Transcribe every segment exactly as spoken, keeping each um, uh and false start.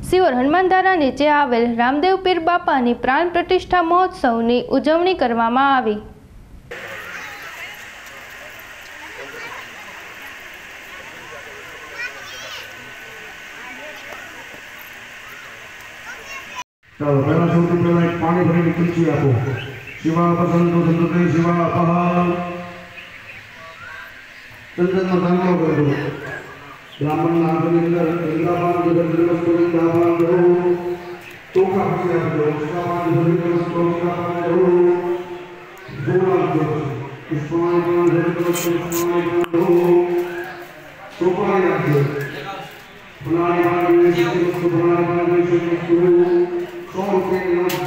સિયોર હનુમાનધારા નીચે આવેલ રામદેવ પીર બાપાની પ્રાણ પ્રતિષ્ઠા મહોત્સવની ઉજવણી કરવામાં આવી। चलो पहला सौથી पहला एक पानी भरी तुलसी आपो शिवा पसंदो संतते शिवा अपहा चंदन में दान कर दो ब्राह्मण नाम के अंदर वृंदावन के अंदर वृंदावन दो तो का से आप दो उसका पानी भरी तो उसका पानी दो दो दो पुष्पान भरी तो पुष्पान दो तो पानी आप दो पुनाई पानी से तो पुनाई पानी से तो सौ रुपये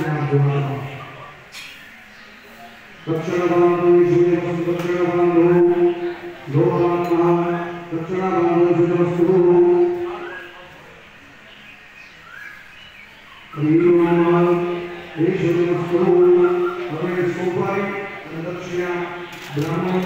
दक्षिण बांधो दक्षिण बांधो दो बांधना दक्षिण बांधो वस्तु वस्तु हमें सोपाई दक्षिण ब्राह्मण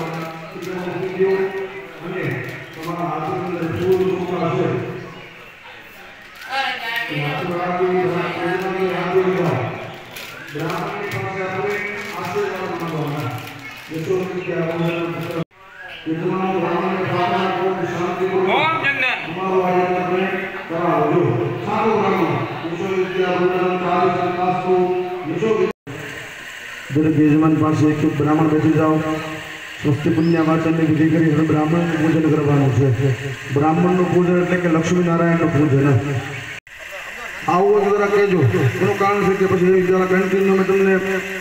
दरेक यजमान पास एक ब्राह्मण बैठी जाओ स्वस्ति पुण्य वाचन ने विधि करी ब्राह्मण पूजन करवानुं छे। ब्राह्मण नु पूजन एटले के लक्ष्मी नारायण नु पूजन आवो जरा कहेजो एनु कारण छे के पछी जरा कंटिन्यू में तुमने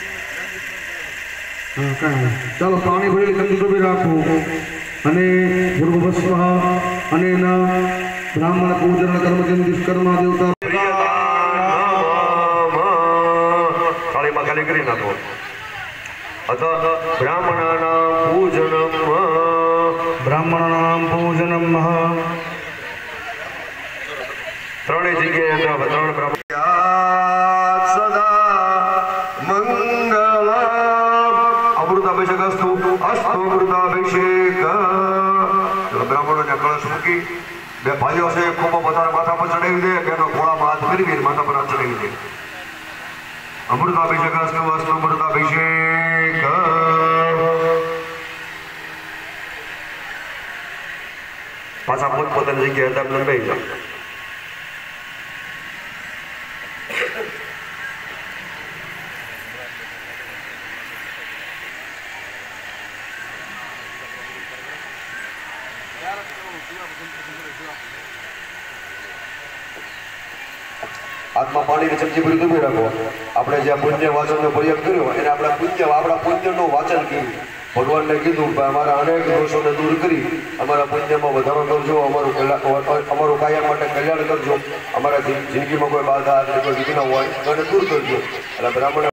हां का चलो पानी भरी कंटिन्यू भी राखो अने भूर्भुवस्व अनेन ब्राह्मण पूजन कर्म के निष्कर्मा देवता खाली में खाली करी नाखो अथ ब्राह्मणानां पूजनम ब्राह्मणानां पूजनम त्रणेय जग्याए त्रण ब्राह्मण सदा मंगल अमृताभिषेकस्तु अस्तु अमृताभिषेक ब्राह्मणों ने कलश मूकी बे भाईओ से खूब पथार माथा पर चढ़ावी दे के घोड़ा में हाथ फेरवी माथा पर हाथ चढ़ावी दे अमृताभिषेकस्तु अस्तु अमृताभिषेक पाछा पोतपोतानी जग्याए તમે લંબાઈ જાઓ। हाथ में पानी की चमची भरी डूबी रखो अपने ज्यादा पुण्य वाचन प्रयोग करो अपना पुण्य अपना पुण्य नो वाचन की भगवान ने कीधु अमरा अनेक दोषों ने दूर करी अमरा पुण्य में वधारो करजो अमरु कायम माटे कल्याण करजो अमरा जिंदगी में कोई बाधा कोई विघ्न होय तो दूर करजो। ब्राह्मण